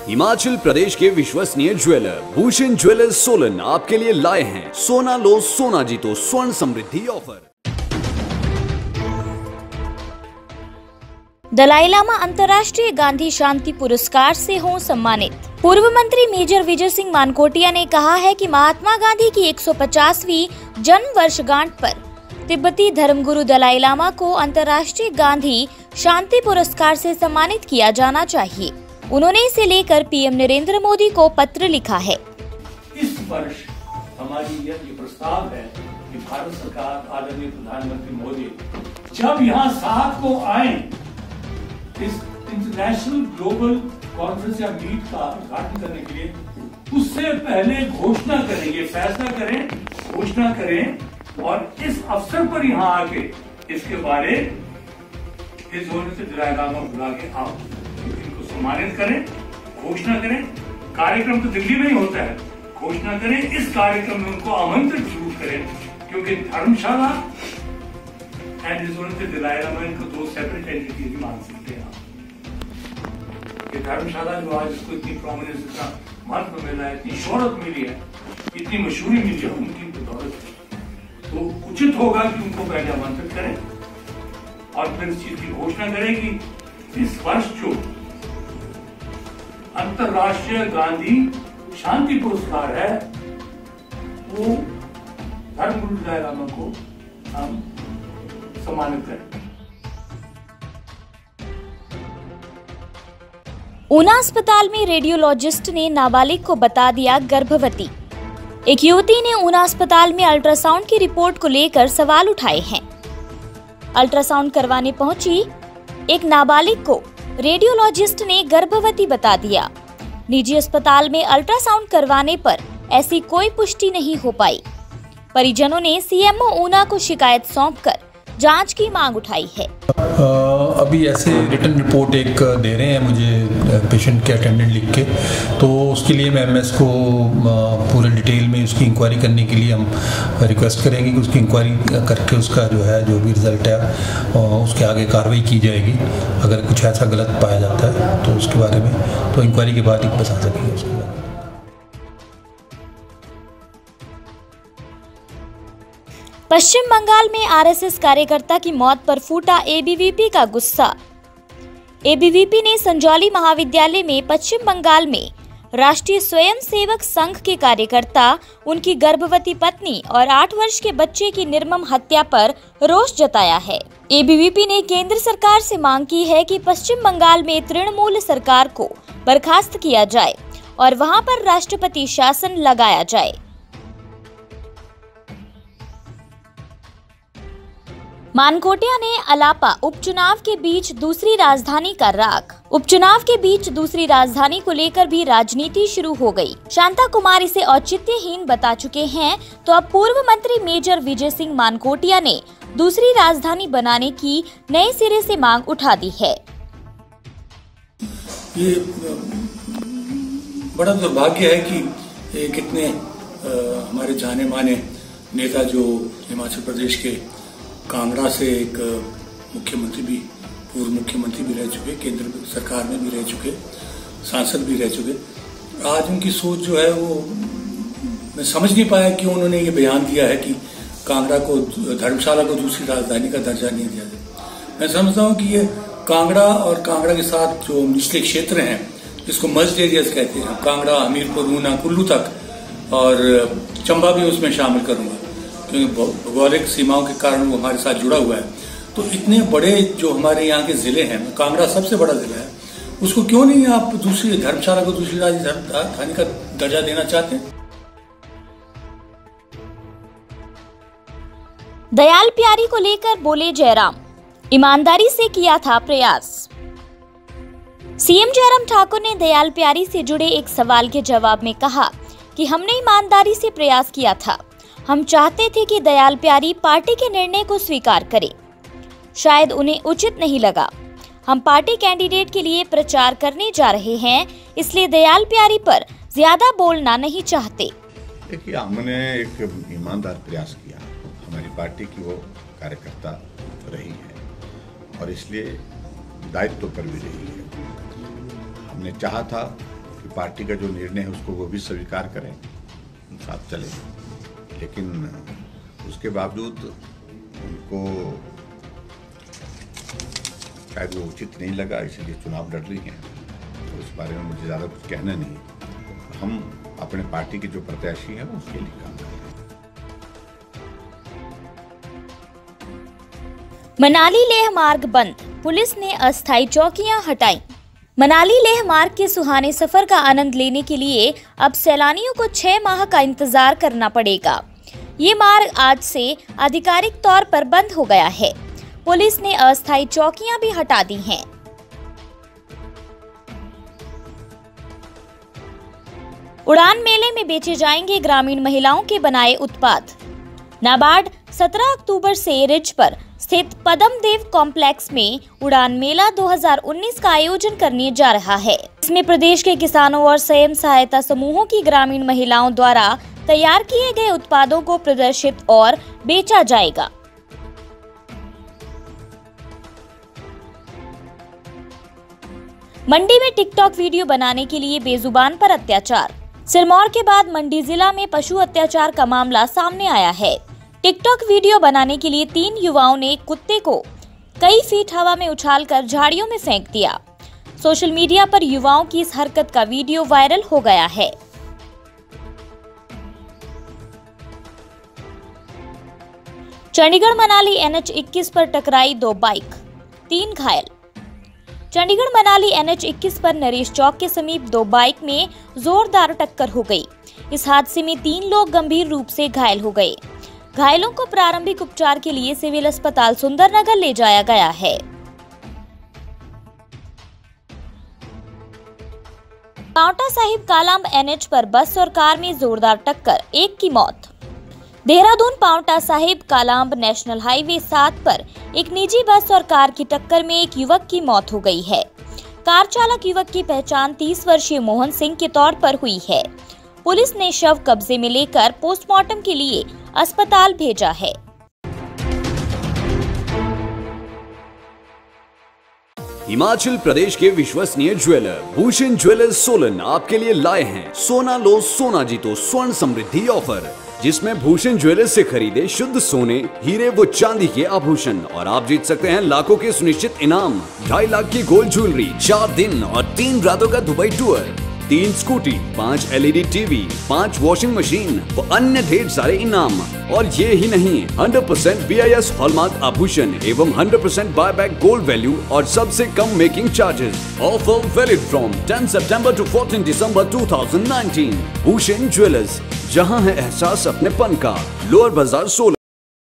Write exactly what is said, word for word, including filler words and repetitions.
हिमाचल प्रदेश के विश्वसनीय jeweller Bhushan jewellers Solan आपके लिए लाए हैं सोना लो सोना जीतो स्वर्ण समृद्धि ऑफर। दलाई लामा अंतर्राष्ट्रीय गांधी शांति पुरस्कार से हों सम्मानित। पूर्व मंत्री मेजर विजय सिंह मानकोटिया ने कहा है कि महात्मा गांधी की एक सौ पचासवीं जन्म वर्षगांठ पर तिब्बती धर्मगुरु दलाई लामा को अंतर्राष्ट्रीय गांधी शांति पुरस्कार से सम्मानित किया जाना चाहिए। उन्होंने इसे लेकर पीएम नरेंद्र मोदी को पत्र लिखा है। इस वर्ष हमारी यह प्रस्ताव है कि भारत सरकार आदरणीय प्रधानमंत्री मोदी जब यहाँ सात को आए इस इंटरनेशनल ग्लोबल कॉन्फ्रेंस या मीट का उद्घाटन करने के लिए, उससे पहले घोषणा करेंगे, फैसला करें, घोषणा करें और इस अवसर पर यहाँ आके इसके बारे इस होने से दलाई लामा बुला के आप इनको सम्मानित करें, घोषणा करें। कार्यक्रम तो दिल्ली में ही होता है, घोषणा करें, इस कार्यक्रम में उनको आमंत्रित जरूर करें, क्योंकि धर्मशाला एंड इस होने से दलाई लामा इनको दो सेपरेट एंटिटी भी मान सकते हैं। ये धर्मशाला जो आज इसको इतनी प्रोमिनेंस, इतना महत्व मिला है, इतनी शोहरत मिली है, इतनी मशहूरी मिली है, उनकी बदौलत है। तो उचित होगा कि उनको पहले आमंत्रित करें और फिर इस चीज की घोषणा करें कि इस वर्ष जो अंतर्राष्ट्रीय गांधी शांति पुरस्कार है वो धर्मगुरु दलाई लामा को हम सम्मानित करें। ऊना अस्पताल में रेडियोलॉजिस्ट ने नाबालिग को बता दिया गर्भवती। एक युवती ने ऊना अस्पताल में अल्ट्रासाउंड की रिपोर्ट को लेकर सवाल उठाए हैं। अल्ट्रासाउंड करवाने पहुंची एक नाबालिग को रेडियोलॉजिस्ट ने गर्भवती बता दिया। निजी अस्पताल में अल्ट्रासाउंड करवाने पर ऐसी कोई पुष्टि नहीं हो पाई। परिजनों ने सीएमओ ऊना को शिकायत सौंपकर जांच की मांग उठाई है। आ, अभी ऐसे रिटन रिपोर्ट एक दे रहे हैं मुझे पेशेंट के अटेंडेंट लिख के, तो उसके लिए मैं एमएस को पूरे डिटेल में उसकी इंक्वायरी करने के लिए हम रिक्वेस्ट करेंगे कि उसकी इंक्वायरी करके उसका जो है जो भी रिजल्ट है उसके आगे कार्रवाई की जाएगी। अगर कुछ ऐसा गलत पाया जाता है तो उसके बारे में तो इंक्वायरी के बाद ही बता सकेंगे उसके बारे में। पश्चिम बंगाल में आरएसएस कार्यकर्ता की मौत पर फूटा एबीवीपी का गुस्सा। एबीवीपी ने संजौली महाविद्यालय में पश्चिम बंगाल में राष्ट्रीय स्वयंसेवक संघ के कार्यकर्ता, उनकी गर्भवती पत्नी और आठ वर्ष के बच्चे की निर्मम हत्या पर रोष जताया है। एबीवीपी ने केंद्र सरकार से मांग की है कि पश्चिम बंगाल में तृणमूल सरकार को बर्खास्त किया जाए और वहां पर राष्ट्रपति शासन लगाया जाए। मानकोटिया ने अलापा उपचुनाव के बीच दूसरी राजधानी का राग। उपचुनाव के बीच दूसरी राजधानी को लेकर भी राजनीति शुरू हो गई। शांता कुमार इसे औचित्यहीन बता चुके हैं, तो अब पूर्व मंत्री मेजर विजय सिंह मानकोटिया ने दूसरी राजधानी बनाने की नए सिरे से मांग उठा दी है। ये बड़ा दुर्भाग्य है कि ये कितने आ, हमारे जाने माने नेता जो हिमाचल प्रदेश के कांगड़ा से एक मुख्यमंत्री भी, पूर्व मुख्यमंत्री भी रह चुके, केंद्र सरकार में भी रह चुके, सांसद भी रह चुके, आज उनकी सोच जो है वो मैं समझ नहीं पाया कि उन्होंने ये बयान दिया है कि कांगड़ा को, धर्मशाला को दूसरी राजधानी का दर्जा नहीं दिया जाए। मैं समझता हूँ कि ये कांगड़ा और कांगड़ा के साथ जो निचले क्षेत्र हैं जिसको मर्ज्ड एरियाज कहते हैं, कांगड़ा, हमीरपुर, ऊना, कुल्लू तक और चंबा भी उसमें शामिल करूंगा क्योंकि भौगोलिक सीमाओं के कारण वो हमारे साथ जुड़ा हुआ है। तो इतने बड़े जो हमारे यहाँ के जिले हैं, कांगड़ा सबसे बड़ा जिला है, उसको क्यों नहीं आप दूसरी धर्मशाला को दूसरी राजधानी का दर्जा देना चाहते हैं? दयाल प्यारी को लेकर बोले जयराम, ईमानदारी से किया था प्रयास। सीएम जयराम ठाकुर ने दयाल प्यारी से जुड़े एक सवाल के जवाब में कहा कि हमने ईमानदारी से प्रयास किया था। हम चाहते थे कि दयाल प्यारी पार्टी के निर्णय को स्वीकार करें। शायद उन्हें उचित नहीं लगा। हम पार्टी कैंडिडेट के लिए प्रचार करने जा रहे हैं, इसलिए दयाल प्यारी पर ज्यादा बोलना नहीं चाहते। देखिए, हमने एक ईमानदार प्रयास किया। हमारी पार्टी की वो कार्यकर्ता रही है और इसलिए दायित्व पर भी रही है। हमने चाहा था कि कि पार्टी का जो निर्णय है उसको वो भी स्वीकार करें, साथ चले। लेकिन उसके बावजूद उनको शायद वो उचित नहीं लगा, इसलिए चुनाव लड़ रही हैं। तो इस बारे में मुझे ज़्यादा कुछ कहना नहीं। हम अपने पार्टी के जो प्रत्याशी हैं उसके लिए काम करें। मनाली लेह मार्ग बंद, पुलिस ने अस्थायी चौकियां हटाई। मनाली लेह मार्ग के सुहाने सफर का आनंद लेने के लिए अब सैलानियों को छह माह का इंतजार करना पड़ेगा। ये मार्ग आज से आधिकारिक तौर पर बंद हो गया है। पुलिस ने अस्थायी चौकियां भी हटा दी हैं। उड़ान मेले में बेचे जाएंगे ग्रामीण महिलाओं के बनाए उत्पाद। नाबार्ड सत्रह अक्टूबर से रिज पर स्थित पद्म देव कॉम्प्लेक्स में उड़ान मेला दो हज़ार उन्नीस का आयोजन करने जा रहा है। इसमें प्रदेश के किसानों और स्वयं सहायता समूहों की ग्रामीण महिलाओं द्वारा तैयार किए गए उत्पादों को प्रदर्शित और बेचा जाएगा। मंडी में टिकटॉक वीडियो बनाने के लिए बेजुबान पर अत्याचार। सिरमौर के बाद मंडी जिला में पशु अत्याचार का मामला सामने आया है। टिकटॉक वीडियो बनाने के लिए तीन युवाओं ने कुत्ते को कई फीट हवा में उछालकर झाड़ियों में फेंक दिया। सोशल मीडिया पर युवाओं की इस हरकत का वीडियो वायरल हो गया है। चंडीगढ़ मनाली एन एच इक्कीस पर टकराई दो बाइक, तीन घायल। चंडीगढ़ मनाली एन एच इक्कीस पर नरेश चौक के समीप दो बाइक में जोरदार टक्कर हो गई। इस हादसे में तीन लोग गंभीर रूप से घायल हो गए। घायलों को प्रारंभिक उपचार के लिए सिविल अस्पताल सुंदरनगर ले जाया गया है। पांवटा साहिब कालांब एन एच पर बस और कार में जोरदार टक्कर, एक की मौत। देहरादून पांवटा साहिब कालांब नेशनल हाईवे सात पर एक निजी बस और कार की टक्कर में एक युवक की मौत हो गई है। कार चालक युवक की पहचान तीस वर्षीय मोहन सिंह के तौर पर हुई है। पुलिस ने शव कब्जे में लेकर पोस्टमार्टम के लिए अस्पताल भेजा है। हिमाचल प्रदेश के विश्वसनीय ज्वेलर भूषण ज्वेलर्स सोलन आपके लिए लाए हैं सोना लो सोना जीतो स्वर्ण समृद्धि ऑफर, जिसमें भूषण ज्वेलर्स से खरीदे शुद्ध सोने, हीरे व चांदी के आभूषण और आप जीत सकते हैं लाखों के सुनिश्चित इनाम। ढाई लाख की गोल्ड ज्वेलरी, चार दिन और तीन रातों का दुबई टूर, तीन स्कूटी, पाँच एल ई डी टीवी, पाँच वॉशिंग मशीन व अन्य ढेर सारे इनाम। और ये ही नहीं, hundred percent B I S hallmark आभूषण एवं hundred percent buy back gold value और सबसे कम making charges. Offer valid from ten September to fourteen December two thousand nineteen. Bhushan jewellers, जहां है एहसास अपनेपन का। लोअर बाजार सोलन।